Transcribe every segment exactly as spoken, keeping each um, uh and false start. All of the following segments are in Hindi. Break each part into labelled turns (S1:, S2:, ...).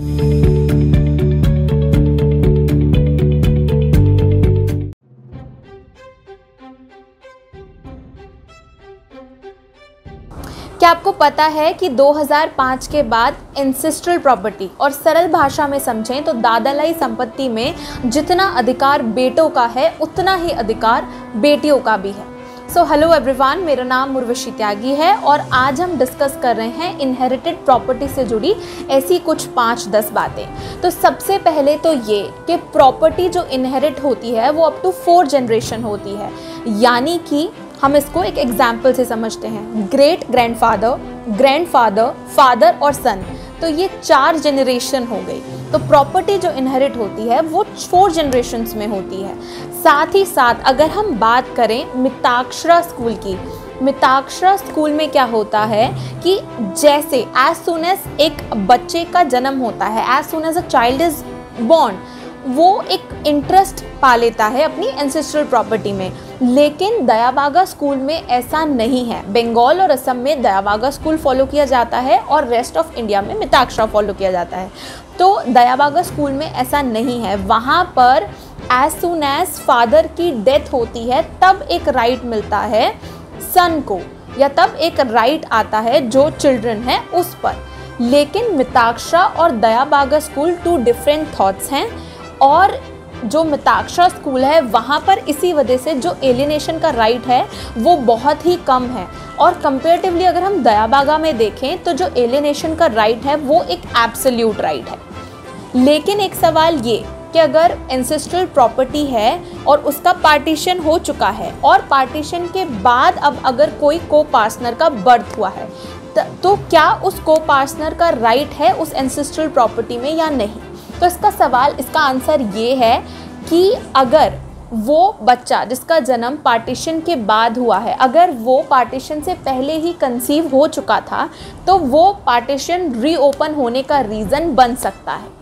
S1: क्या आपको पता है कि दो हज़ार पाँच के बाद एंसेस्ट्रल प्रॉपर्टी, और सरल भाषा में समझें तो दादालाई संपत्ति में जितना अधिकार बेटों का है उतना ही अधिकार बेटियों का भी है। सो हेलो एवरीवन, मेरा नाम उर्वशी त्यागी है और आज हम डिस्कस कर रहे हैं इनहेरिटेड प्रॉपर्टी से जुड़ी ऐसी कुछ पाँच दस बातें। तो सबसे पहले तो ये कि प्रॉपर्टी जो इनहेरिट होती है वो अप टू फोर जनरेशन होती है, यानी कि हम इसको एक एग्जाम्पल से समझते हैं। ग्रेट ग्रैंडफादर, ग्रैंडफादर, फादर और सन, तो ये चार जनरेशन हो गई। तो प्रॉपर्टी जो इनहेरिट होती है वो फोर जनरेशन्स में होती है। साथ ही साथ अगर हम बात करें मिताक्षरा स्कूल की, मिताक्षरा स्कूल में क्या होता है कि जैसे एज सुन एज एक बच्चे का जन्म होता है, as soon as a child is born, वो एक इंटरेस्ट पा लेता है अपनी एंसेस्ट्रल प्रॉपर्टी में। लेकिन दयाबागा स्कूल में ऐसा नहीं है। बंगाल और असम में दयाबागा स्कूल फॉलो किया जाता है और रेस्ट ऑफ इंडिया में मिताक्षरा फॉलो किया जाता है। तो दयाबागा स्कूल में ऐसा नहीं है। वहाँ पर एज सुन एज फादर की डेथ होती है तब एक राइट मिलता है सन को, या तब एक राइट आता है जो चिल्ड्रन है उस पर। लेकिन मिताक्षरा और Dayabhaga school two different thoughts हैं, और जो मिताक्षरा स्कूल है वहाँ पर इसी वजह से जो एलिनेशन का राइट है वो बहुत ही कम है। और कंपेरेटिवली अगर हम दयाबागा में देखें तो जो एलिनेशन का राइट है वो एक एब्सोल्यूट राइट है। लेकिन एक सवाल ये कि अगर एंसेस्ट्रल प्रॉपर्टी है और उसका पार्टीशन हो चुका है और पार्टीशन के बाद अब अगर कोई को पार्टनर का बर्थ हुआ है तो क्या उस को पार्टनर का राइट है उस एंसेस्ट्रल प्रॉपर्टी में या नहीं? तो इसका सवाल, इसका आंसर ये है कि अगर वो बच्चा जिसका जन्म पार्टीशन के बाद हुआ है, अगर वो पार्टीशन से पहले ही कंसीव हो चुका था तो वो पार्टीशन रीओपन होने का रीज़न बन सकता है।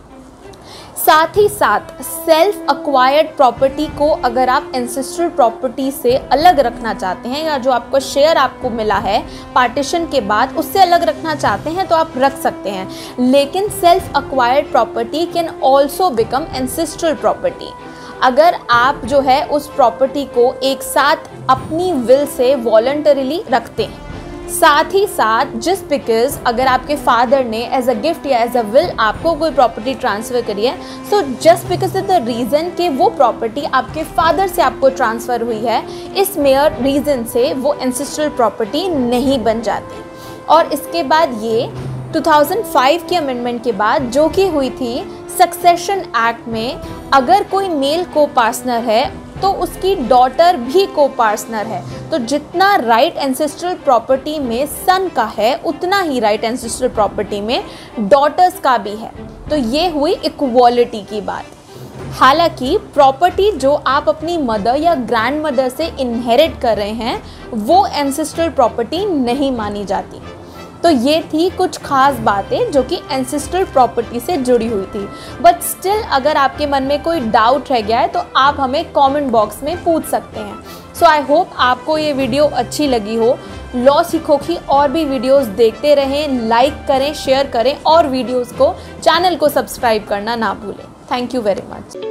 S1: साथ ही साथ सेल्फ अक्वायर्ड प्रॉपर्टी को अगर आप एंसेस्ट्रल प्रॉपर्टी से अलग रखना चाहते हैं, या जो आपको शेयर आपको मिला है पार्टीशन के बाद उससे अलग रखना चाहते हैं तो आप रख सकते हैं। लेकिन self acquired property can also become ancestral property अगर आप जो है उस प्रॉपर्टी को एक साथ अपनी विल से वॉलंटरीली रखते हैं। साथ ही साथ जस्ट बिकॉज अगर आपके फादर ने एज अ गिफ्ट या एज अ विल आपको कोई प्रॉपर्टी ट्रांसफ़र करी है, so just because of the reason कि वो प्रॉपर्टी आपके फादर से आपको ट्रांसफ़र हुई है, इस मेयर रीज़न से वो एंसेस्ट्रल प्रॉपर्टी नहीं बन जाती। और इसके बाद ये दो हज़ार पाँच की अमेंडमेंट के बाद जो कि हुई थी सक्सेशन एक्ट में, अगर कोई मेल को पार्टनर है तो उसकी डॉटर भी को पार्टनर है, तो जितना राइट एंसेस्ट्रल प्रॉपर्टी में सन का है उतना ही राइट एंसेस्ट्रल प्रॉपर्टी में डॉटर्स का भी है। तो ये हुई इक्वालिटी की बात। हालांकि प्रॉपर्टी जो आप अपनी मदर या ग्रैंड मदर से इनहेरिट कर रहे हैं वो एंसेस्ट्रल प्रॉपर्टी नहीं मानी जाती। तो ये थी कुछ खास बातें जो कि एंसेस्ट्रल प्रॉपर्टी से जुड़ी हुई थी। बट स्टिल अगर आपके मन में कोई डाउट रह गया है तो आप हमें कमेंट बॉक्स में पूछ सकते हैं। सो आई होप आपको ये वीडियो अच्छी लगी हो। लॉ सीखो की और भी वीडियोस देखते रहें, लाइक करें, शेयर करें और वीडियोस को, चैनल को सब्सक्राइब करना ना भूलें। Thank you very much.